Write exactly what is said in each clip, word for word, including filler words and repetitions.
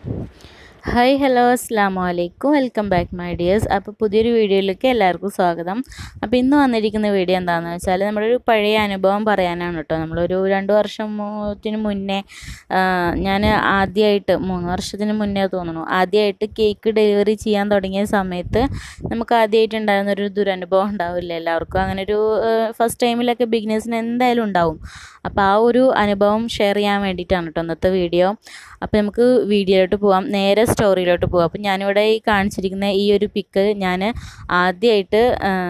Hi hello അസ്സാമു അലൈക്കും welcome back my dears. അപ്പോൾ പുതിയൊരു വീഡിയോയിലേക്ക് എല്ലാവർക്കും സ്വാഗതം. അപ്പോൾ ഇന്ന് വന്നിരിക്കുന്ന വീഡിയോ എന്താണെന്ന് വെച്ചാൽ നമ്മുടെ ഒരു പഴയ അനുഭവം പറയാനാണ് കേട്ടോ. നമ്മളൊരു രണ്ട് വർഷത്തിന് മുന്നേ ഞാൻ ആദ്യമായിട്ട് മൂന്ന് വർഷത്തിന് മുന്നേ തോന്നുന്നു ആദ്യമായിട്ട് കേക്ക് ഡെലിവറി ചെയ്യാൻ തുടങ്ങിയ സമയത്ത് നമുക്ക് ആദ്യമായിട്ട് ഉണ്ടായിരുന്നൊരു ദുരനുഭവം ഉണ്ടാവില്ല എല്ലാവർക്കും. അങ്ങനെ ഒരു ഫസ്റ്റ് ടൈമിലൊക്കെ ബിഗിനേഴ്സിന് എന്തായാലും ഉണ്ടാവും. അപ്പോൾ ആ ഒരു അനുഭവം ഷെയർ ചെയ്യാൻ വേണ്ടിയിട്ടാണ് കേട്ടോ ഇന്നത്തെ വീഡിയോ. അപ്പോൾ നമുക്ക് വീഡിയോയിലോട്ട് പോവാം, നേരെ സ്റ്റോറിയിലോട്ട് പോവാം. അപ്പോൾ ഞാനിവിടെ ഈ കാണിച്ചിരിക്കുന്ന ഈ ഒരു പിക്ക് ഞാൻ ആദ്യമായിട്ട്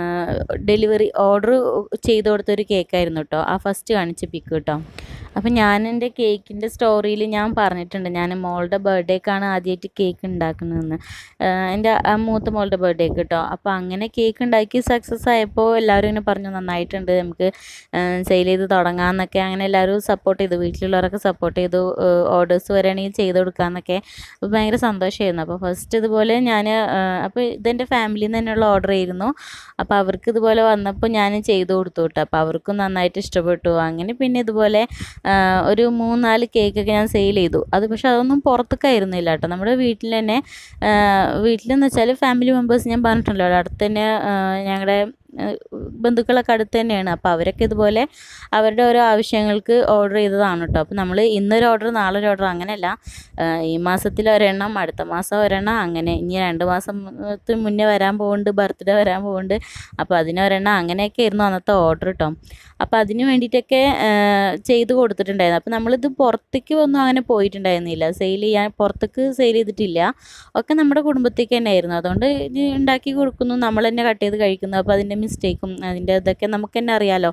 ഡെലിവറി ഓർഡർ ചെയ്ത് കൊടുത്തൊരു കേക്കായിരുന്നു കേട്ടോ, ആ ഫസ്റ്റ് കാണിച്ച പിക്ക് കേട്ടോ. അപ്പം ഞാൻ എൻ്റെ കേക്കിൻ്റെ സ്റ്റോറിയിൽ ഞാൻ പറഞ്ഞിട്ടുണ്ട്, ഞാൻ മോളുടെ ബർത്ത്ഡേക്കാണ് ആദ്യമായിട്ട് കേക്ക് ഉണ്ടാക്കുന്നതെന്ന്, എൻ്റെ മൂത്ത മോളുടെ ബർത്ത്ഡേക്ക് കേട്ടോ. അപ്പോൾ അങ്ങനെ കേക്ക് ഉണ്ടാക്കി സക്സസ് ആയപ്പോൾ എല്ലാവരും ഇങ്ങനെ പറഞ്ഞു നന്നായിട്ടുണ്ട്, നമുക്ക് സെയിൽ ചെയ്ത് തുടങ്ങാമെന്നൊക്കെ. അങ്ങനെ എല്ലാവരും സപ്പോർട്ട് ചെയ്തു, വീട്ടിലുള്ളവരൊക്കെ സപ്പോർട്ട് ചെയ്തു, ഓർഡേഴ്സ് വരികയാണെങ്കിൽ ചെയ്ത് കൊടുക്കാമെന്നൊക്കെ. അപ്പോൾ ഭയങ്കര സന്തോഷമായിരുന്നു. അപ്പോൾ ഫസ്റ്റ് ഇതുപോലെ ഞാൻ അപ്പോൾ ഇതെൻ്റെ ഫാമിലിയിൽ നിന്ന് തന്നെയുള്ള ഓർഡർ ആയിരുന്നു. അപ്പോൾ അവർക്ക് ഇതുപോലെ വന്നപ്പോൾ ഞാൻ ചെയ്ത് കൊടുത്തു കേട്ടോ. അപ്പോൾ അവർക്കും നന്നായിട്ട് ഇഷ്ടപ്പെട്ടു. അങ്ങനെ പിന്നെ ഇതുപോലെ ഒരു മൂന്നാല് കേക്കൊക്കെ ഞാൻ സെയിൽ ചെയ്തു. അത് പക്ഷെ അതൊന്നും പുറത്തേക്കായിരുന്നില്ല കേട്ടോ, നമ്മുടെ വീട്ടിൽ തന്നെ. വീട്ടിലെന്ന് വെച്ചാൽ ഫാമിലി മെമ്പേഴ്സ് ഞാൻ പറഞ്ഞിട്ടുണ്ടല്ലോ, അവിടെ അടുത്ത് തന്നെ ഞങ്ങളുടെ ബന്ധുക്കളൊക്കെ അടുത്ത് തന്നെയാണ്. അപ്പോൾ അവരൊക്കെ ഇതുപോലെ അവരുടെ ഓരോ ആവശ്യങ്ങൾക്ക് ഓർഡർ ചെയ്തതാണ് കേട്ടോ. അപ്പോൾ നമ്മൾ ഇന്നൊരു ഓർഡർ നാളെ ഒരു ഓർഡർ അങ്ങനെയല്ല, ഈ മാസത്തിൽ ഒരെണ്ണം, അടുത്ത മാസം ഒരെണ്ണം, അങ്ങനെ ഇനി രണ്ട് മാസത്തിന് മുന്നേ വരാൻ പോകുന്നുണ്ട്, ബർത്ത്ഡേ വരാൻ പോകുന്നുണ്ട്, അപ്പോൾ അതിനൊരെണ്ണം, അങ്ങനെയൊക്കെ ആയിരുന്നു അന്നത്തെ ഓർഡർ കേട്ടോ. അപ്പോൾ അതിന് വേണ്ടിയിട്ടൊക്കെ ചെയ്ത് കൊടുത്തിട്ടുണ്ടായിരുന്നു. അപ്പോൾ നമ്മളിത് പുറത്തേക്ക് ഒന്നും അങ്ങനെ പോയിട്ടുണ്ടായിരുന്നില്ല, സെയിൽ ചെയ്യാൻ പുറത്തേക്ക് സെയിൽ ചെയ്തിട്ടില്ല, ഒക്കെ നമ്മുടെ കുടുംബത്തേക്ക് തന്നെ ആയിരുന്നു. അതുകൊണ്ട് ഇത് ഉണ്ടാക്കി കൊടുക്കുന്നു, നമ്മൾ തന്നെ കട്ട് ചെയ്ത് കഴിക്കുന്നു. അപ്പോൾ അതിൻ്റെ മിസ്റ്റേക്കും അതിൻ്റെ ഇതൊക്കെ നമുക്ക് തന്നെ അറിയാമല്ലോ.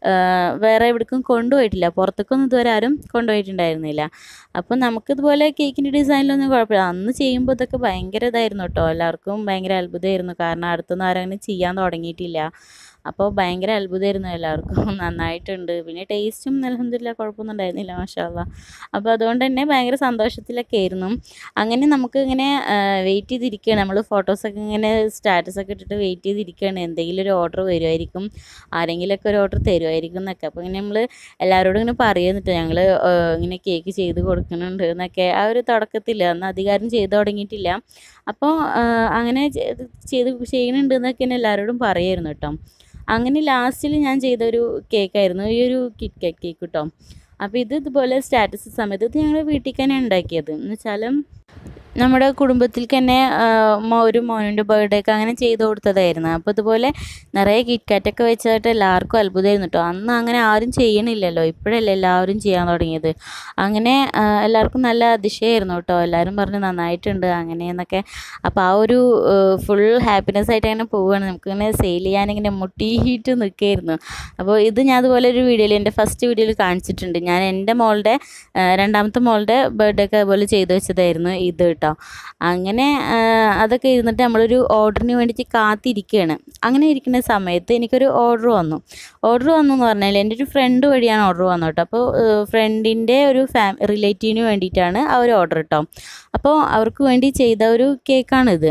വേറെ എവിടേക്കും കൊണ്ടുപോയിട്ടില്ല, പുറത്തേക്കൊന്നും ഇതുവരെ ആരും കൊണ്ടുപോയിട്ടുണ്ടായിരുന്നില്ല. അപ്പോൾ നമുക്കിതുപോലെ കേക്കിൻ്റെ ഡിസൈനിലൊന്നും കുഴപ്പമില്ല. അന്ന് ചെയ്യുമ്പോൾ ഇതൊക്കെ ഭയങ്കര ഇതായിരുന്നു കേട്ടോ, എല്ലാവർക്കും ഭയങ്കര അത്ഭുതമായിരുന്നു. കാരണം അടുത്തൊന്നും ആരും അങ്ങനെ ചെയ്യാൻ തുടങ്ങിയിട്ടില്ല. അപ്പോൾ ഭയങ്കര അത്ഭുതമായിരുന്നു എല്ലാവർക്കും, നന്നായിട്ടുണ്ട്. പിന്നെ ടേസ്റ്റും അൽഹംദുലില്ലാ കുഴപ്പമൊന്നും ഉണ്ടായിരുന്നില്ല, മാഷാ അല്ലാ. അപ്പോൾ അതുകൊണ്ട് തന്നെ ഭയങ്കര സന്തോഷത്തിലൊക്കെ ആയിരുന്നു. അങ്ങനെ നമുക്ക് ഇങ്ങനെ വെയിറ്റ് ചെയ്തിരിക്കുകയാണ്, നമ്മൾ ഫോട്ടോസൊക്കെ ഇങ്ങനെ സ്റ്റാറ്റസൊക്കെ ഇട്ടിട്ട് വെയിറ്റ് ചെയ്തിരിക്കുകയാണ്, എന്തെങ്കിലും ഒരു ഓർഡർ വരുമായിരിക്കും, ആരെങ്കിലുമൊക്കെ ഒരു ഓർഡർ തരുമായിരിക്കും എന്നൊക്കെ. അപ്പോൾ ഇങ്ങനെ നമ്മൾ എല്ലാവരോടും ഇങ്ങനെ പറയുന്നിട്ട് ഞങ്ങൾ ഇങ്ങനെ കേക്ക് ചെയ്ത് കൊടുക്കുന്നുണ്ട് എന്നൊക്കെ. ആ ഒരു തുടക്കത്തിൽ അന്ന് അധികാരം ചെയ്ത് തുടങ്ങിയിട്ടില്ല. അപ്പോൾ അങ്ങനെ ചെയ്ത് ചെയ്യുന്നുണ്ട് എന്നൊക്കെ തന്നെ എല്ലാവരോടും പറയായിരുന്നു കേട്ടോ. അങ്ങനെ ലാസ്റ്റിൽ ഞാൻ ചെയ്തൊരു കേക്കായിരുന്നു ഈ ഒരു കിറ്റ് കാറ്റ് കേക്ക് കേട്ടോ. അപ്പോൾ ഇത് ഇതുപോലെ സ്റ്റാറ്റസ് സമയത്ത് ഇത് ഞങ്ങൾ വീട്ടിൽ തന്നെ ഉണ്ടാക്കിയത്. എന്ന് വെച്ചാൽ നമ്മുടെ കുടുംബത്തിൽ തന്നെ ഒരു മോനുൻ്റെ ബർത്ത്ഡേക്ക് അങ്ങനെ ചെയ്ത് കൊടുത്തതായിരുന്നു. അപ്പോൾ ഇതുപോലെ നിറയെ കിറ്റ് കാറ്റൊക്കെ വെച്ചിട്ട് എല്ലാവർക്കും അത്ഭുതമായിരുന്നു കേട്ടോ. അന്ന് അങ്ങനെ ആരും ചെയ്യണില്ലല്ലോ, ഇപ്പോഴല്ലേ എല്ലാവരും ചെയ്യാൻ തുടങ്ങിയത്. അങ്ങനെ എല്ലാവർക്കും നല്ല അതിശയമായിരുന്നു കേട്ടോ, എല്ലാവരും പറഞ്ഞ് നന്നായിട്ടുണ്ട് അങ്ങനെയെന്നൊക്കെ. അപ്പോൾ ആ ഒരു ഫുൾ ഹാപ്പിനെസ് ആയിട്ട് അങ്ങനെ പോവുകയാണ്, നമുക്കിങ്ങനെ സെയിൽ ചെയ്യാനിങ്ങനെ മുട്ടിയിട്ട് നിൽക്കുകയായിരുന്നു. അപ്പോൾ ഇത് ഞാൻ അതുപോലെ ഒരു വീഡിയോയിൽ, എൻ്റെ ഫസ്റ്റ് വീഡിയോയിൽ കാണിച്ചിട്ടുണ്ട്. ഞാൻ എൻ്റെ മോളുടെ രണ്ടാമത്തെ മോളുടെ ബർത്ത്ഡേക്ക് അതുപോലെ ചെയ്ത് വെച്ചതായിരുന്നു ഇത് കേട്ടോ. അങ്ങനെ അതൊക്കെ ഇരുന്നിട്ട് നമ്മളൊരു ഓർഡറിന് വേണ്ടിയിട്ട് കാത്തിരിക്കുകയാണ്. അങ്ങനെ ഇരിക്കുന്ന സമയത്ത് എനിക്കൊരു ഓർഡർ വന്നു. ഓർഡർ വന്നു എന്ന് പറഞ്ഞാൽ എൻ്റെ ഒരു ഫ്രണ്ട് വഴിയാണ് ഓർഡർ വന്നു കേട്ടോ. അപ്പോൾ ഫ്രണ്ടിൻ്റെ ഒരു ഫാ റിലേറ്റീവിന് വേണ്ടിയിട്ടാണ് ആ ഒരു ഓർഡർ കേട്ടോ. അപ്പോൾ അവർക്ക് വേണ്ടി ചെയ്ത ഒരു കേക്കാണിത്.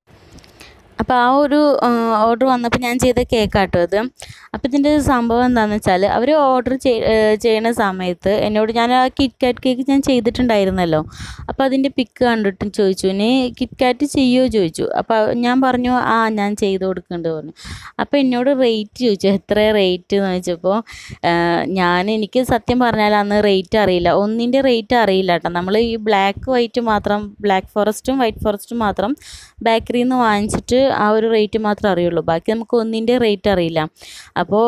അപ്പോൾ ആ ഒരു ഓർഡർ വന്നപ്പോൾ ഞാൻ ചെയ്ത കേക്കാട്ടോ ഇത്. അപ്പോൾ ഇതിൻ്റെ സംഭവം എന്താണെന്ന് വെച്ചാൽ അവർ ഓർഡർ ചെയ്യുന്ന സമയത്ത് എന്നോട്, ഞാൻ ആ കിറ്റ് കാറ്റ് കേക്ക് ഞാൻ ചെയ്തിട്ടുണ്ടായിരുന്നല്ലോ, അപ്പോൾ അതിൻ്റെ പിക്ക് കണ്ടിട്ട് ചോദിച്ചു, ഇനി കിറ്റ് കാറ്റ് ചെയ്യുമോ ചോദിച്ചു. അപ്പോൾ ഞാൻ പറഞ്ഞു ആ ഞാൻ ചെയ്ത് കൊടുക്കുന്നുണ്ട് പറഞ്ഞു. അപ്പോൾ എന്നോട് റേറ്റ് ചോദിച്ചു, എത്ര റേറ്റ് എന്ന് ചോദിച്ചപ്പോൾ ഞാൻ എനിക്ക് സത്യം പറഞ്ഞാൽ അന്ന് റേറ്റ് അറിയില്ല, ഒന്നിൻ്റെ റേറ്റ് അറിയില്ല കേട്ടോ. നമ്മൾ ഈ ബ്ലാക്ക് വൈറ്റ് മാത്രം, ബ്ലാക്ക് ഫോറസ്റ്റും വൈറ്റ് ഫോറസ്റ്റും മാത്രം ബേക്കറിയിൽ നിന്ന് വാങ്ങിച്ചിട്ട് ആ ഒരു റേറ്റ് മാത്രമേ അറിയുള്ളൂ, ബാക്കി നമുക്ക് ഒന്നിൻ്റെ റേറ്റ് അറിയില്ല. അപ്പോൾ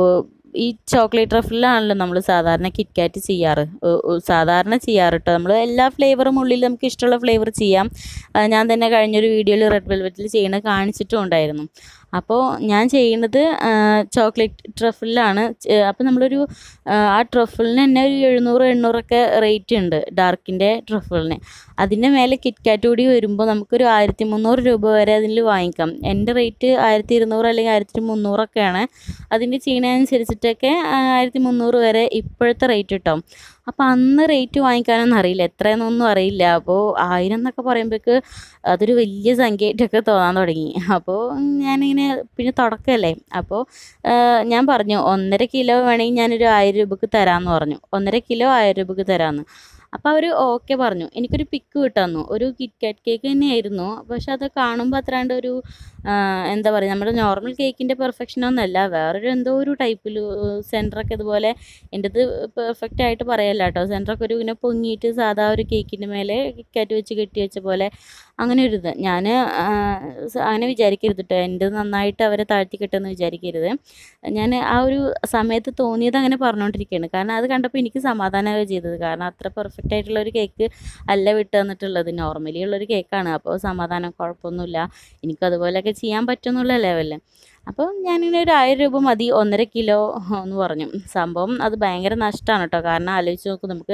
ഈ ചോക്ലേറ്റ് റഫിലാണല്ലോ നമ്മൾ സാധാരണ കിറ്റ് കാറ്റ് ചെയ്യാറ്, സാധാരണ ചെയ്യാറ് കേട്ടോ. നമ്മൾ എല്ലാ ഫ്ലേവറും ഉള്ളിൽ നമുക്ക് ഇഷ്ടമുള്ള ഫ്ലേവർ ചെയ്യാം. ഞാൻ തന്നെ കഴിഞ്ഞൊരു വീഡിയോയിൽ റെഡ് വെൽവെറ്റിൽ ചെയ്യണത് കാണിച്ചിട്ടും ഉണ്ടായിരുന്നു. അപ്പോൾ ഞാൻ ചെയ്യുന്നത് ചോക്ലേറ്റ് ട്രഫിലാണ്. അപ്പോൾ നമ്മളൊരു ആ ട്രഫിളിന് തന്നെ ഒരു എഴുന്നൂറ് എണ്ണൂറൊക്കെ റേറ്റ് ഉണ്ട്, ഡാർക്കിൻ്റെ ട്രഫിളിന്. അതിൻ്റെ മേലെ കിറ്റ് കാറ്റ് കൂടി വരുമ്പോൾ നമുക്കൊരു ആയിരത്തി മുന്നൂറ് രൂപ വരെ അതിൽ വാങ്ങിക്കാം. എൻ്റെ റേറ്റ് ആയിരത്തി ഇരുന്നൂറ് അല്ലെങ്കിൽ ആയിരത്തി മുന്നൂറൊക്കെയാണ്. അതിൻ്റെ ചെയ്യണതനുസരിച്ചിട്ടൊക്കെ ആയിരത്തി മുന്നൂറ് വരെ ഇപ്പോഴത്തെ റേറ്റ് കിട്ടും. അപ്പോൾ അന്ന് റേറ്റ് വാങ്ങിക്കാനൊന്നും അറിയില്ല, എത്രയെന്നൊന്നും അറിയില്ല. അപ്പോൾ ആയിരം എന്നൊക്കെ പറയുമ്പോഴേക്ക് അതൊരു വലിയ സംഖ്യയായിട്ടൊക്കെ തോന്നാൻ തുടങ്ങി. അപ്പോൾ ഞാനിങ്ങനെ പിന്നെ തുടക്കമല്ലേ, അപ്പോൾ ഞാൻ പറഞ്ഞു ഒന്നര കിലോ വേണമെങ്കിൽ ഞാനൊരു ആയിരം രൂപയ്ക്ക് തരാമെന്ന് പറഞ്ഞു. ഒന്നര കിലോ ആയിരം രൂപയ്ക്ക് തരാമെന്ന്. അപ്പോൾ അവർ ഓക്കെ പറഞ്ഞു. എനിക്കൊരു പിക്ക് വിട്ടന്നു, ഒരു കിറ്റ് കാറ്റ് കേക്ക് തന്നെയായിരുന്നു. പക്ഷെ അത് കാണുമ്പോൾ അത്രാണ്ട് ഒരു എന്താ പറയുക, നമ്മുടെ നോർമൽ കേക്കിൻ്റെ പെർഫെക്ഷനൊന്നുമല്ല, വേറൊരു എന്തോ ഒരു ടൈപ്പിൽ സെൻറ്ററൊക്കെ ഇതുപോലെ, എൻ്റെ ഇത് പെർഫെക്റ്റ് ആയിട്ട് പറയല്ല കേട്ടോ, സെൻറ്ററൊക്കെ ഒരു ഇങ്ങനെ പൊങ്ങിയിട്ട് സാധാ ഒരു കേക്കിൻ്റെ മേലെ കിറ്റ് കാറ്റ് വെച്ച് കെട്ടി വെച്ച പോലെ അങ്ങനെ ഒരു ഇത്. ഞാൻ അങ്ങനെ വിചാരിക്കരുത് കേട്ടോ, എൻ്റെ നന്നായിട്ട് അവരെ താഴ്ത്തി കിട്ടുമെന്ന് വിചാരിക്കരുത്. ഞാൻ ആ ഒരു സമയത്ത് തോന്നിയത് അങ്ങനെ പറഞ്ഞുകൊണ്ടിരിക്കുകയാണ്. കാരണം അത് കണ്ടപ്പോൾ എനിക്ക് സമാധാനമാവുക ചെയ്തത്. കാരണം അത്ര പെർഫെക്റ്റ് ആയിട്ടുള്ള ഒരു കേക്ക് അല്ല വിട്ട് തന്നിട്ടുള്ളത്, നോർമലി ഉള്ളൊരു കേക്കാണ്. അപ്പോൾ സമാധാനം, കുഴപ്പമൊന്നുമില്ല, എനിക്കതുപോലെയൊക്കെ ചെയ്യാൻ പറ്റുമെന്നുള്ള ലെവലിൽ. അപ്പോൾ ഞാനിങ്ങനെ ഒരു ആയിരം രൂപ മതി, ഒന്നര കിലോ എന്ന് പറഞ്ഞു. സംഭവം അത് ഭയങ്കര നഷ്ടമാണ് കേട്ടോ. കാരണം ആലോചിച്ച് നോക്കും, നമുക്ക്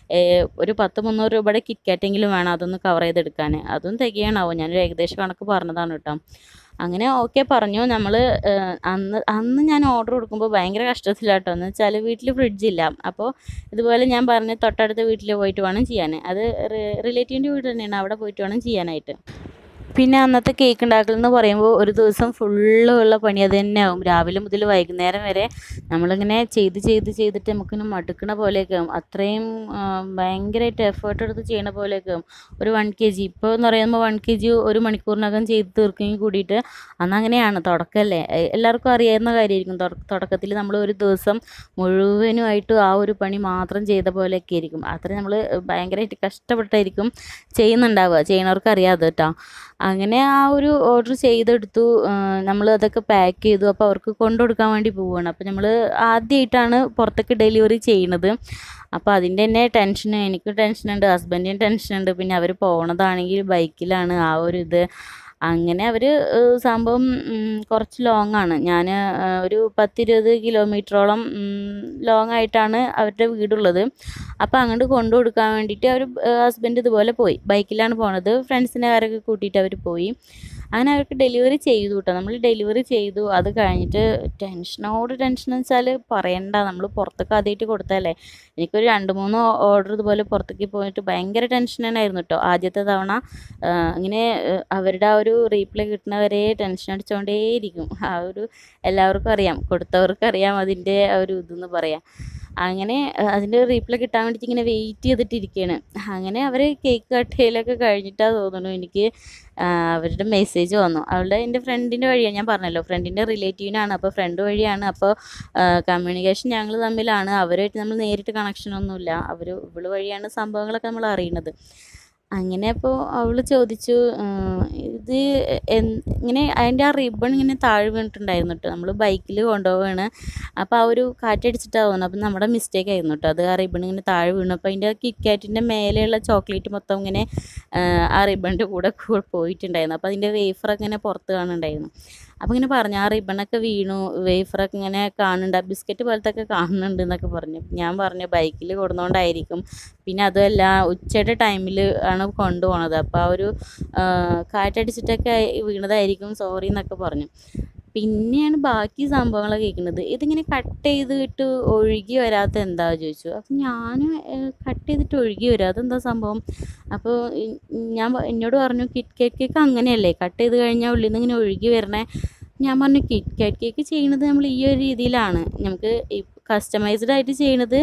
ഒരു പത്ത് മുന്നൂറ് രൂപയുടെ കിറ്റ് കാറ്റെങ്കിലും വേണം അതൊന്ന് കവർ ചെയ്തെടുക്കാൻ. അതും തികയണാവും. ഞാനൊരു ഏകദേശം കണക്ക് പറഞ്ഞതാണ് കേട്ടോ. അങ്ങനെ ഓക്കെ പറഞ്ഞു. നമ്മൾ അന്ന് അന്ന് ഞാൻ ഓർഡർ കൊടുക്കുമ്പോൾ ഭയങ്കര കഷ്ടത്തിലാട്ടോ. എന്ന് വെച്ചാൽ വീട്ടിൽ ഫ്രിഡ്ജില്ല. അപ്പോൾ ഇതുപോലെ ഞാൻ പറഞ്ഞ് തൊട്ടടുത്ത വീട്ടിൽ പോയിട്ട് വേണം ചെയ്യാൻ. അത് റിലേറ്റീവിൻ്റെ വീട് തന്നെയാണ്, അവിടെ പോയിട്ട് വേണം ചെയ്യാനായിട്ട്. പിന്നെ അന്നത്തെ കേക്ക് ഉണ്ടാക്കലെന്ന് പറയുമ്പോൾ ഒരു ദിവസം ഫുള്ള് ഉള്ള പണി അത് തന്നെ ആവും. രാവിലെ മുതൽ വൈകുന്നേരം വരെ നമ്മളിങ്ങനെ ചെയ്ത് ചെയ്ത് ചെയ്തിട്ട് നമുക്കിങ്ങനെ മടുക്കണ പോലെയൊക്കെ ആവും. അത്രയും ഭയങ്കരമായിട്ട് എഫേർട്ട് എടുത്ത് ചെയ്യണ പോലെയൊക്കെ ആവും. ഒരു വൺ കെ ജി ഇപ്പോൾ എന്ന് പറയുമ്പോൾ വൺ കെ ജി ഒരു മണിക്കൂറിനകം ചെയ്ത് തീർക്കെങ്കിൽ കൂടിയിട്ട് അന്ന് അങ്ങനെയാണ്. തുടക്കമല്ലേ, എല്ലാവർക്കും അറിയാവുന്ന കാര്യമായിരിക്കും. തുടക്കത്തിൽ നമ്മൾ ഒരു ദിവസം മുഴുവനുമായിട്ട് ആ ഒരു പണി മാത്രം ചെയ്ത പോലെയൊക്കെ ആയിരിക്കും. അത്ര നമ്മൾ ഭയങ്കരമായിട്ട് കഷ്ടപ്പെട്ടായിരിക്കും ചെയ്യുന്നുണ്ടാവുക. ചെയ്യണവർക്ക് അറിയാതെ കേട്ടോ. അങ്ങനെ ആ ഒരു ഓർഡർ ചെയ്തെടുത്തു. നമ്മൾ അതൊക്കെ പാക്ക് ചെയ്തു. അപ്പോൾ അവർക്ക് കൊണ്ടു കൊടുക്കാൻ വേണ്ടി പോവുകയാണ്. അപ്പോൾ നമ്മൾ ആദ്യമായിട്ടാണ് പുറത്തേക്ക് ഡെലിവറി ചെയ്യുന്നത്. അപ്പോൾ അതിൻ്റെ തന്നെ ടെൻഷൻ, എനിക്ക് ടെൻഷനുണ്ട്, ഹസ്ബൻഡിന് ടെൻഷനുണ്ട്. പിന്നെ അവർ പോണതാണെങ്കിൽ ബൈക്കിലാണ്. ആ ഒരു ഇത് അങ്ങനെ അവർ സംഭവം കുറച്ച് ലോങ്ങാണ്. ഞാൻ ഒരു പത്തിരുപത് കിലോമീറ്ററോളം ലോങ് ആയിട്ടാണ് അവരുടെ വീടുള്ളത്. അപ്പോൾ അങ്ങോട്ട് കൊണ്ടു കൊടുക്കാൻ വേണ്ടിയിട്ട് അവർ ഹസ്ബൻഡ് ഇതുപോലെ പോയി, ബൈക്കിലാണ് പോണത്. ഫ്രണ്ട്സിനെ ആരൊക്കെ കൂട്ടിയിട്ട് അവർ പോയി. അങ്ങനെ അവർക്ക് ഡെലിവറി ചെയ്തു കേട്ടോ. നമ്മൾ ഡെലിവറി ചെയ്തു. അത് കഴിഞ്ഞിട്ട് ടെൻഷനോട് ടെൻഷൻ എന്ന് വെച്ചാൽ പറയണ്ട. നമ്മൾ പുറത്തൊക്കെ ആദ്യമായിട്ട് കൊടുത്തല്ലേ. എനിക്കൊരു രണ്ട് മൂന്ന് ഓർഡർ ഇതുപോലെ പുറത്തേക്ക് പോയിട്ട് ഭയങ്കര ടെൻഷൻ തന്നെയായിരുന്നു കേട്ടോ. ആദ്യത്തെ തവണ ഇങ്ങനെ അവരുടെ ആ ഒരു റീപ്ലൈ കിട്ടുന്നവരെ ടെൻഷൻ അടിച്ചുകൊണ്ടേയിരിക്കും. ആ ഒരു എല്ലാവർക്കും അറിയാം, കൊടുത്തവർക്കറിയാം അതിൻ്റെ ആ ഒരു ഇതെന്ന് പറയാം. അങ്ങനെ അതിൻ്റെ റീപ്ലൈ കിട്ടാൻ വേണ്ടിയിട്ട് ഇങ്ങനെ വെയിറ്റ് ചെയ്തിട്ടിരിക്കുകയാണ്. അങ്ങനെ അവർ കേക്ക് കട്ട് ചെയ്യലൊക്കെ കഴിഞ്ഞിട്ടാണ് തോന്നുന്നു എനിക്ക് അവരുടെ മെസ്സേജ് വന്നു. അവളുടെ എൻ്റെ ഫ്രണ്ടിൻ്റെ വഴിയാണ്, ഞാൻ പറഞ്ഞല്ലോ ഫ്രണ്ടിൻ്റെ റിലേറ്റീവിനാണ്. അപ്പോൾ ഫ്രണ്ട് വഴിയാണ്. അപ്പോൾ കമ്മ്യൂണിക്കേഷൻ ഞങ്ങൾ തമ്മിലാണ്. അവരുമായിട്ട് നമ്മൾ നേരിട്ട് കണക്ഷനൊന്നുമില്ല. അവർ ഇവള് വഴിയാണ് സംഭവങ്ങളൊക്കെ നമ്മൾ അറിയുന്നത്. അങ്ങനെ അപ്പോൾ അവൾ ചോദിച്ചു, ഇത് ഇങ്ങനെ അതിൻ്റെ ആ റിബൺ ഇങ്ങനെ താഴെ വീണിട്ടുണ്ടായിരുന്നു കേട്ടോ. നമ്മൾ ബൈക്കിൽ കൊണ്ടുപോവുകയാണ്. അപ്പോൾ ആ ഒരു കാറ്റടിച്ചിട്ടാണ് തോന്നുന്നത്. അപ്പം നമ്മുടെ മിസ്റ്റേക്ക് ആയിരുന്നു കേട്ടോ. അത് ആ റിബൺ ഇങ്ങനെ താഴെ വീണു. അപ്പോൾ അതിൻ്റെ കിറ്റ് കാറ്റിൻ്റെ മേലെയുള്ള ചോക്ലേറ്റ് മൊത്തം ഇങ്ങനെ ആ റിബണിൻ്റെ കൂടെ പോയിട്ടുണ്ടായിരുന്നു. അപ്പോൾ അതിൻ്റെ വേഫറൊക്കെ ഇങ്ങനെ പുറത്ത് കാണുന്നുണ്ടായിരുന്നു. അപ്പോൾ ഇങ്ങനെ പറഞ്ഞു, ആ റിബണൊക്കെ വീണു, വേഫറൊക്കെ ഇങ്ങനെ കാണുന്നുണ്ട്, ബിസ്ക്കറ്റ് പോലത്തെ ഒക്കെ കാണുന്നുണ്ട് എന്നൊക്കെ പറഞ്ഞു. ഞാൻ പറഞ്ഞു ബൈക്കിൽ കൊടുന്നുകൊണ്ടായിരിക്കും, പിന്നെ അതുമല്ല ഉച്ചയുടെ ടൈമിൽ ആണ് കൊണ്ടുപോകണത്. അപ്പോൾ ആ ഒരു കാറ്റടിച്ചിട്ടൊക്കെ വീണതായിരിക്കും, സോറി എന്നൊക്കെ പറഞ്ഞു. പിന്നെയാണ് ബാക്കി സംഭവങ്ങളൊക്കെ കേൾക്കുന്നത്. ഇതിങ്ങനെ കട്ട് ചെയ്തിട്ട് ഒഴുകി വരാത്ത എന്താ ചോദിച്ചു. അപ്പം ഞാൻ കട്ട് ചെയ്തിട്ട് ഒഴുകി വരും, അതെന്താ സംഭവം? അപ്പോൾ ഞാൻ എന്നോട് പറഞ്ഞു കിറ്റ് കാറ്റ് കേക്ക് അങ്ങനെയല്ലേ, കട്ട് ചെയ്ത് കഴിഞ്ഞാൽ ഉള്ളിൽ നിന്ന് ഇങ്ങനെ ഒഴുകി വരണേ. ഞാൻ പറഞ്ഞു കിറ്റ് കാറ്റ് കേക്ക് ചെയ്യുന്നത് നമ്മൾ ഈ ഒരു രീതിയിലാണ്, നമുക്ക് കസ്റ്റമൈസ്ഡ് ആയിട്ട് ചെയ്യുന്നത്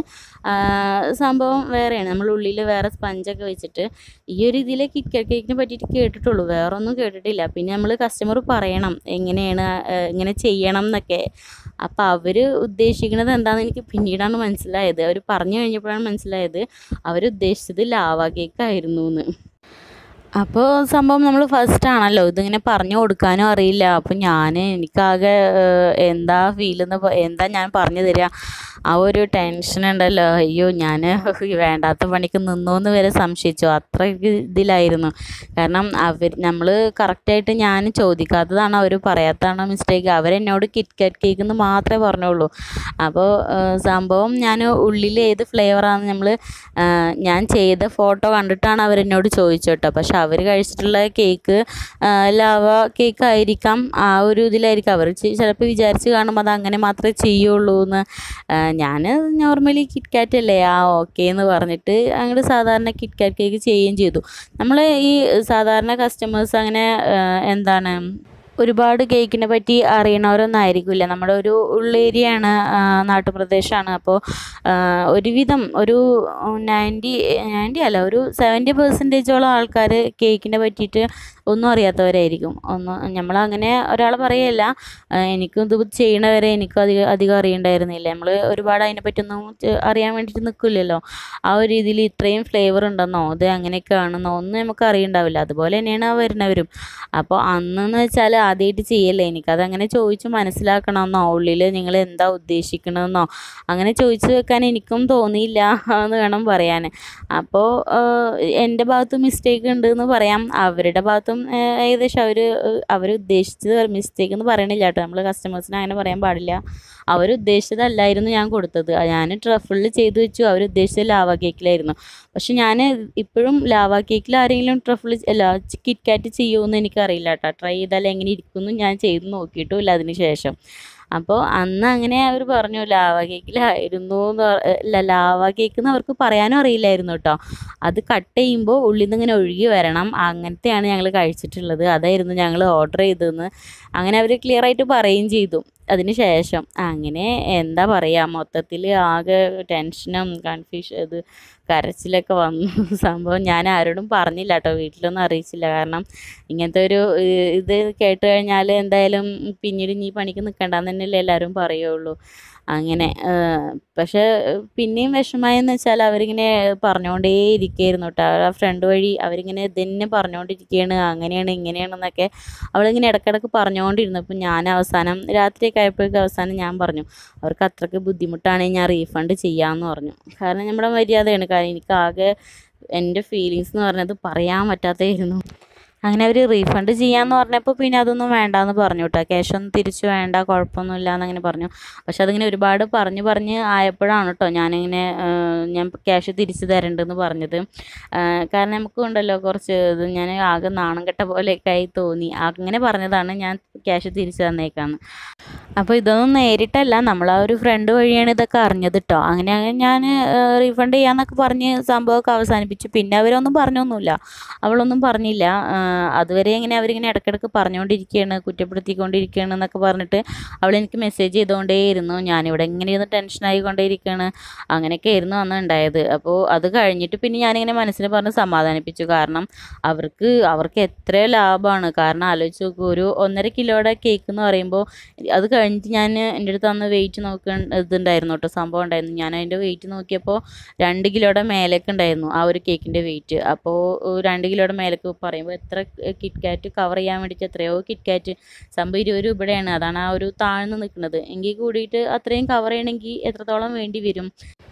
സംഭവം വേറെയാണ്. നമ്മൾ ഉള്ളിൽ വേറെ സ്പഞ്ചൊക്കെ വെച്ചിട്ട് ഈ ഒരു രീതിയിൽ കിറ്റ് കാറ്റ് കേക്കിനെ പറ്റിയിട്ട് കേട്ടിട്ടുള്ളൂ, വേറെ ഒന്നും കേട്ടിട്ടില്ല. പിന്നെ നമ്മൾ കസ്റ്റമർ പറയണം എങ്ങനെയാണ് ഇങ്ങനെ ചെയ്യണം എന്നൊക്കെ. അപ്പോൾ അവർ ഉദ്ദേശിക്കുന്നത് എന്താണെന്ന് എനിക്ക് പിന്നീടാണ് മനസ്സിലായത്. അവർ പറഞ്ഞു കഴിഞ്ഞപ്പോഴാണ് മനസ്സിലായത് അവരുദ്ദേശിച്ചത് ലാവ കേക്കായിരുന്നു എന്ന്. അപ്പോൾ സംഭവം നമ്മൾ ഫസ്റ്റ് ആണല്ലോ, ഇതിങ്ങനെ പറഞ്ഞു കൊടുക്കാനും അറിയില്ല. അപ്പോൾ ഞാൻ എനിക്കാകെ എന്താ ഫീലെന്ന് എന്താ ഞാൻ പറഞ്ഞു തരിക, ആ ഒരു ടെൻഷൻ ഉണ്ടല്ലോ. അയ്യോ ഞാൻ വേണ്ടാത്ത പണിക്ക് നിന്നോന്ന് വരെ സംശയിച്ചു, അത്ര ഇതിലായിരുന്നു. കാരണം അവർ നമ്മൾ കറക്റ്റായിട്ട് ഞാൻ ചോദിക്കാത്തതാണ്, അവർ പറയാത്തതാണ് മിസ്റ്റേക്ക്. അവരെന്നോട് കിറ്റ് കാറ്റ് കേക്ക് എന്ന് മാത്രമേ പറഞ്ഞുള്ളൂ. അപ്പോൾ സംഭവം ഞാൻ ഉള്ളിൽ ഏത് ഫ്ലേവറാണെന്ന് നമ്മൾ ഞാൻ ചെയ്ത ഫോട്ടോ കണ്ടിട്ടാണ് അവരെന്നോട് ചോദിച്ചു കേട്ടോ. പക്ഷെ അവർ കഴിച്ചിട്ടുള്ള കേക്ക് ലാവ കേക്ക് ആയിരിക്കാം, ആ ഒരു ഇതിലായിരിക്കും അവർ ചിലപ്പോൾ വിചാരിച്ച് കാണുമ്പോൾ അത് അങ്ങനെ മാത്രമേ ചെയ്യുള്ളൂ എന്ന്. ഞാൻ നോർമലി കിറ്റ് കാറ്റ് അല്ലേ, ആ ഓക്കെ എന്ന് പറഞ്ഞിട്ട് അങ്ങോട്ട് സാധാരണ കിറ്റ് കാറ്റ് കേക്ക് ചെയ്യുകയും ചെയ്തു. നമ്മൾ ഈ സാധാരണ കസ്റ്റമേഴ്സ് അങ്ങനെ എന്താണ് ഒരുപാട് കേക്കിനെ പറ്റി അറിയണവരൊന്നും ആയിരിക്കില്ല. നമ്മുടെ ഒരു ഉള്ളേരിയയാണ്, നാട്ടുപ്രദേശമാണ്. അപ്പോൾ ഒരുവിധം ഒരു നയൻറ്റി നയൻറ്റി അല്ല ഒരു സെവൻറ്റി പെർസെൻറ്റേജോളം ആൾക്കാർ കേക്കിനെ പറ്റിയിട്ട് ഒന്നും അറിയാത്തവരായിരിക്കും. ഒന്നും നമ്മളങ്ങനെ ഒരാൾ പറയുകയല്ല, എനിക്കും ഇത് ചെയ്യണവരെ എനിക്കും അധികം അധികം അറിയണ്ടായിരുന്നില്ല. നമ്മൾ ഒരുപാട് അതിനെപ്പറ്റിയൊന്നും അറിയാൻ വേണ്ടിയിട്ട് നിൽക്കില്ലല്ലോ. ആ ഒരു രീതിയിൽ ഇത്രയും ഫ്ലേവർ ഉണ്ടെന്നോ ഇത് അങ്ങനെയൊക്കെ ആണെന്നോ ഒന്നും നമുക്ക് അറിയണ്ടാവില്ല. അതുപോലെ തന്നെയാണ് ആ വരുന്നവരും. അപ്പോൾ അന്നെന്ന് വെച്ചാൽ ആദ്യമായിട്ട് ചെയ്യല്ലേ, എനിക്കതങ്ങനെ ചോദിച്ച് മനസ്സിലാക്കണമെന്നോ ഉള്ളിൽ നിങ്ങൾ എന്താ ഉദ്ദേശിക്കണമെന്നോ അങ്ങനെ ചോദിച്ചു വെക്കാൻ എനിക്കും തോന്നിയില്ല എന്ന് വേണം പറയാൻ. അപ്പോൾ എൻ്റെ ഭാഗത്ത് മിസ്റ്റേക്ക് ഉണ്ട് എന്ന് പറയാം, അവരുടെ ഭാഗത്തും ഏകദേശം അവർ അവർ ഉദ്ദേശിച്ചത് മിസ്റ്റേക്ക് എന്ന് പറയണില്ല കേട്ടോ. നമ്മൾ കസ്റ്റമേഴ്സിന് അങ്ങനെ പറയാൻ പാടില്ല. അവർ ഉദ്ദേശിച്ചതല്ലായിരുന്നു ഞാൻ കൊടുത്തത്. ഞാൻ ട്രഫിളിൽ ചെയ്ത് വെച്ചു, അവർ ഉദ്ദേശിച്ചത് ലാവ കേക്കിലായിരുന്നു. പക്ഷെ ഞാൻ ഇപ്പോഴും ലാവ കേക്കിൽ ആരെങ്കിലും ട്രഫിൾ അല്ല കിറ്റ് കാറ്റ് ചെയ്യുമെന്ന് എനിക്കറിയില്ല കേട്ടോ. ട്രൈ ചെയ്താൽ എങ്ങനെ ഇരിക്കുന്നു ഞാൻ ചെയ്ത് നോക്കിയിട്ടുമില്ല അതിന് ശേഷം. അപ്പോൾ അന്ന് അങ്ങനെ അവർ പറഞ്ഞു ലാവ കേക്കിലായിരുന്നു എന്ന്. അല്ല ലാവ കേക്ക് എന്ന് അവർക്ക് പറയാനും അറിയില്ലായിരുന്നു കേട്ടോ. അത് കട്ട് ചെയ്യുമ്പോൾ ഉള്ളിൽ നിന്ന് ഇങ്ങനെ ഒഴുകി വരണം, അങ്ങനത്തെയാണ് ഞങ്ങൾ കഴിച്ചിട്ടുള്ളത്, അതായിരുന്നു ഞങ്ങൾ ഓർഡർ ചെയ്തതെന്ന് അങ്ങനെ അവർ ക്ലിയർ ആയിട്ട് പറയുകയും ചെയ്തു അതിന് ശേഷം. അങ്ങനെ എന്താ പറയുക, മൊത്തത്തിൽ ആകെ ടെൻഷനും കൺഫ്യൂഷൻ ഇത് കരച്ചിലൊക്കെ വന്നു സംഭവം. ഞാൻ ആരോടും പറഞ്ഞില്ല കേട്ടോ, വീട്ടിലൊന്നും അറിയിച്ചില്ല. കാരണം ഇങ്ങനത്തെ ഒരു ഇത് കേട്ട് കഴിഞ്ഞാൽ എന്തായാലും പിന്നീട് നീ പണിക്ക് നിൽക്കണ്ടെന്ന് തന്നെയല്ലേ എല്ലാവരും പറയുള്ളൂ. അങ്ങനെ പക്ഷേ പിന്നെയും വിഷമമായെന്ന് വെച്ചാൽ അവരിങ്ങനെ പറഞ്ഞുകൊണ്ടേ ഇരിക്കുകയായിരുന്നു കേട്ടോ. ആ ഫ്രണ്ട് വഴി അവരിങ്ങനെ ഇതന്നെ പറഞ്ഞുകൊണ്ടിരിക്കുകയാണ്, അങ്ങനെയാണ് ഇങ്ങനെയാണെന്നൊക്കെ അവളിങ്ങനെ ഇടയ്ക്കിടയ്ക്ക് പറഞ്ഞുകൊണ്ടിരുന്നു. അപ്പം ഞാൻ അവസാനം രാത്രിയൊക്കെ ആയപ്പോഴേക്കും അവസാനം ഞാൻ പറഞ്ഞു അവർക്ക് അത്രയ്ക്ക് ബുദ്ധിമുട്ടാണെങ്കിൽ ഞാൻ റീഫണ്ട് ചെയ്യാമെന്ന് പറഞ്ഞു. കാരണം നമ്മുടെ മര്യാദയാണ്. കാരണം എനിക്കാകെ എൻ്റെ ഫീലിങ്സ് എന്ന് പറഞ്ഞത് പറയാൻ പറ്റാത്തതായിരുന്നു. അങ്ങനെ അവർ റീഫണ്ട് ചെയ്യാമെന്ന് പറഞ്ഞപ്പോൾ പിന്നെ അതൊന്നും വേണ്ടാന്ന് പറഞ്ഞു കേട്ടോ. ക്യാഷൊന്നും തിരിച്ചു വേണ്ട, കുഴപ്പമൊന്നുമില്ല എന്നങ്ങനെ പറഞ്ഞു. പക്ഷെ അതിങ്ങനെ ഒരുപാട് പറഞ്ഞ് പറഞ്ഞ് ആയപ്പോഴാണ് കേട്ടോ ഞാനിങ്ങനെ ഞാൻ ക്യാഷ് തിരിച്ചു തരേണ്ടതെന്ന് പറഞ്ഞത്. കാരണം നമുക്കും ഉണ്ടല്ലോ കുറച്ച് ഇത്, ഞാൻ ആകെ നാണം കെട്ട പോലെയൊക്കെ ആയി തോന്നി. അങ്ങനെ പറഞ്ഞതാണ് ഞാൻ ക്യാഷ് തിരിച്ചു തന്നേക്കാന്ന്. അപ്പോൾ ഇതൊന്നും നേരിട്ടല്ല, നമ്മൾ ആ ഒരു ഫ്രണ്ട് വഴിയാണ് ഇതൊക്കെ അറിഞ്ഞത് കേട്ടോ. അങ്ങനെ അങ്ങനെ ഞാൻ റീഫണ്ട് ചെയ്യാമെന്നൊക്കെ പറഞ്ഞ് സംഭവമൊക്കെ അവസാനിപ്പിച്ചു. പിന്നെ അവരൊന്നും പറഞ്ഞൊന്നുമില്ല, അവളൊന്നും പറഞ്ഞില്ല. അതുവരെ ഇങ്ങനെ അവരിങ്ങനെ ഇടയ്ക്കിടയ്ക്ക് പറഞ്ഞുകൊണ്ടിരിക്കുകയാണ്, കുറ്റപ്പെടുത്തിക്കൊണ്ടിരിക്കുകയാണ് എന്നൊക്കെ പറഞ്ഞിട്ട് അവളെനിക്ക് മെസ്സേജ് ചെയ്തുകൊണ്ടേയിരുന്നു. ഞാനിവിടെ ഇങ്ങനെയൊന്ന് ടെൻഷനായിക്കൊണ്ടേയിരിക്കുകയാണ്. അങ്ങനെയൊക്കെ ആയിരുന്നു അന്ന് ഉണ്ടായത്. അപ്പോൾ അത് കഴിഞ്ഞിട്ട് പിന്നെ ഞാനിങ്ങനെ മനസ്സിനെ പറഞ്ഞ് സമാധാനിപ്പിച്ചു. കാരണം അവർക്ക് അവർക്ക് എത്ര ലാഭമാണ്. കാരണം ആലോചിച്ച് നോക്കൂ, ഒരു ഒന്നര കിലോയുടെ കേക്ക് എന്ന് പറയുമ്പോൾ അത് കഴിഞ്ഞിട്ട് ഞാൻ എൻ്റെ അടുത്ത് അന്ന് വെയിറ്റ് നോക്കാൻ ഇതുണ്ടായിരുന്നു കേട്ടോ, സംഭവം ഉണ്ടായിരുന്നു. ഞാൻ അതിൻ്റെ വെയിറ്റ് നോക്കിയപ്പോൾ രണ്ട് കിലോയുടെ മേലേക്ക് ഉണ്ടായിരുന്നു ആ ഒരു കേക്കിൻ്റെ വെയിറ്റ്. അപ്പോൾ രണ്ട് കിലോയുടെ മേലേക്ക് പറയുമ്പോൾ എത്ര കിറ്റ് കാറ്റ് കവർ ചെയ്യാൻ വേണ്ടിയിട്ട് എത്രയോ കിറ്റ് കാറ്റ് സംഭവം ഇരുപത് രൂപയുടെയാണ്. അതാണ് ആ ഒരു താഴ്ന്ന് നിൽക്കുന്നത്. എങ്കിൽ കൂടിയിട്ട് അത്രയും കവർ ചെയ്യണമെങ്കിൽ എത്രത്തോളം വേണ്ടി വരും.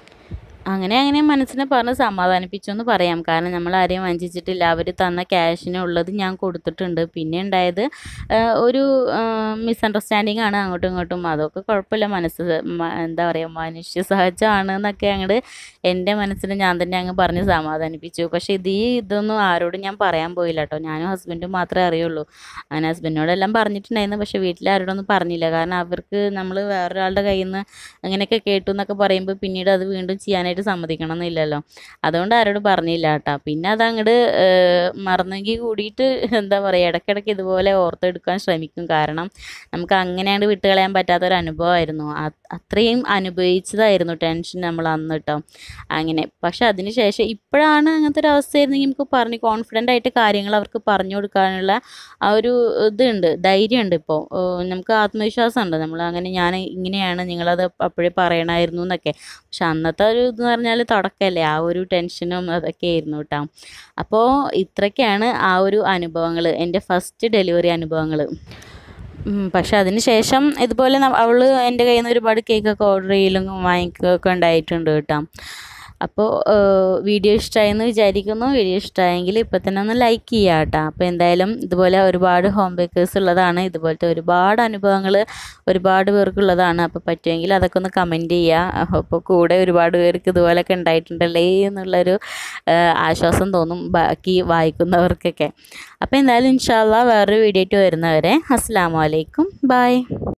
അങ്ങനെ അങ്ങനെ മനസ്സിനെ പറഞ്ഞ് സമാധാനിപ്പിച്ചു എന്ന് പറയാം. കാരണം നമ്മൾ ആരെയും വഞ്ചിച്ചിട്ടില്ല, അവർ തന്ന ക്യാഷിനുള്ളത് ഞാൻ കൊടുത്തിട്ടുണ്ട്. പിന്നെ ഉണ്ടായത് ഒരു മിസ്അണ്ടർസ്റ്റാൻഡിങ് ആണ് അങ്ങോട്ടും ഇങ്ങോട്ടും. അതൊക്കെ കുഴപ്പമില്ല, മനസ്സ് എന്താ പറയുക മനുഷ്യ സഹജമാണ് എന്നൊക്കെ അങ്ങോട്ട് എൻ്റെ മനസ്സിന് ഞാൻ തന്നെ അങ്ങ് പറഞ്ഞ് സമാധാനിപ്പിച്ചു. പക്ഷേ ഇത് ഈ ഇതൊന്നും ആരോടും ഞാൻ പറയാൻ പോയില്ല കേട്ടോ. ഞാനും ഹസ്ബൻഡും മാത്രമേ അറിയുള്ളൂ. അങ്ങനെ ഹസ്ബൻഡിനോടെല്ലാം പറഞ്ഞിട്ടുണ്ടായിരുന്നു, പക്ഷേ വീട്ടിലാരോടൊന്നും പറഞ്ഞില്ല. കാരണം അവർക്ക് നമ്മൾ വേറൊരാളുടെ കയ്യിൽ നിന്ന് അങ്ങനെയൊക്കെ കേട്ടു എന്നൊക്കെ പറയുമ്പോൾ പിന്നീട് അത് വീണ്ടും ചെയ്യാനായിട്ട് സമ്മതിക്കണം എന്നില്ലല്ലോ. അതുകൊണ്ട് ആരോടും പറഞ്ഞില്ല കേട്ടോ. പിന്നെ അതങ്ങോട്ട് മറന്നെങ്കിൽ കൂടിയിട്ട് എന്താ പറയുക, ഇടയ്ക്കിടയ്ക്ക് ഇതുപോലെ ഓർത്തെടുക്കാൻ ശ്രമിക്കും. കാരണം നമുക്ക് അങ്ങനെയാണ് വിട്ടുകളയാൻ പറ്റാത്തൊരു അനുഭവമായിരുന്നു. അത്രയും അനുഭവിച്ചതായിരുന്നു ടെൻഷൻ നമ്മൾ അന്ന് കേട്ടോ. അങ്ങനെ പക്ഷെ അതിന് ശേഷം ഇപ്പോഴാണ് അങ്ങനത്തെ ഒരു അവസ്ഥയായിരുന്നെങ്കിൽ നമുക്ക് പറഞ്ഞ് കോൺഫിഡൻ്റ് ആയിട്ട് കാര്യങ്ങൾ അവർക്ക് പറഞ്ഞു കൊടുക്കാനുള്ള ആ ഒരു ഇതുണ്ട്, ധൈര്യമുണ്ട്. ഇപ്പോൾ നമുക്ക് ആത്മവിശ്വാസമുണ്ട്. നമ്മൾ അങ്ങനെ ഞാൻ ഇങ്ങനെയാണ് നിങ്ങളത് അപ്പോഴേ പറയണമായിരുന്നു എന്നൊക്കെ. പക്ഷെ അന്നത്തെ ഒരു ഇതെന്ന് പറഞ്ഞാൽ തുടക്കമല്ലേ, ആ ഒരു ടെൻഷനും അതൊക്കെ ആയിരുന്നു കേട്ടോ. അപ്പോൾ ഇത്രയൊക്കെയാണ് ആ ഒരു അനുഭവങ്ങൾ, എൻ്റെ ഫസ്റ്റ് ഡെലിവറി അനുഭവങ്ങൾ. പക്ഷെ അതിന് ശേഷം ഇതുപോലെ അവൾ എൻ്റെ കയ്യിൽ നിന്ന് ഒരുപാട് കേക്കൊക്കെ ഓർഡർ ചെയ്യലും വാങ്ങിക്കുകയൊക്കെ ഉണ്ടായിട്ടുണ്ട് കേട്ടോ. അപ്പോൾ വീഡിയോ ഇഷ്ടമായെന്ന് വിചാരിക്കുന്നു. വീഡിയോ ഇഷ്ടമായെങ്കിൽ ഇപ്പോൾ തന്നെ ഒന്ന് ലൈക്ക് ചെയ്യുക കേട്ടോ. അപ്പോൾ എന്തായാലും ഇതുപോലെ ഒരുപാട് ഹോം ബേക്കേഴ്സ് ഉള്ളതാണ്, ഇതുപോലത്തെ ഒരുപാട് അനുഭവങ്ങൾ ഒരുപാട് പേർക്കുള്ളതാണ്. അപ്പോൾ പറ്റുമെങ്കിൽ അതൊക്കെ ഒന്ന് കമൻറ്റ് ചെയ്യുക. അപ്പോൾ കൂടെ ഒരുപാട് പേർക്ക് ഇതുപോലെയൊക്കെ ഉണ്ടായിട്ടുണ്ടല്ലേ എന്നുള്ളൊരു ആശ്വാസം തോന്നും ബാക്കി വായിക്കുന്നവർക്കൊക്കെ. അപ്പോൾ എന്തായാലും ഇൻഷാ അല്ലാഹ് വേറൊരു വീഡിയോ ആയിട്ട് വരുന്നവരെ അസ്സലാമു അലൈക്കും, ബൈ.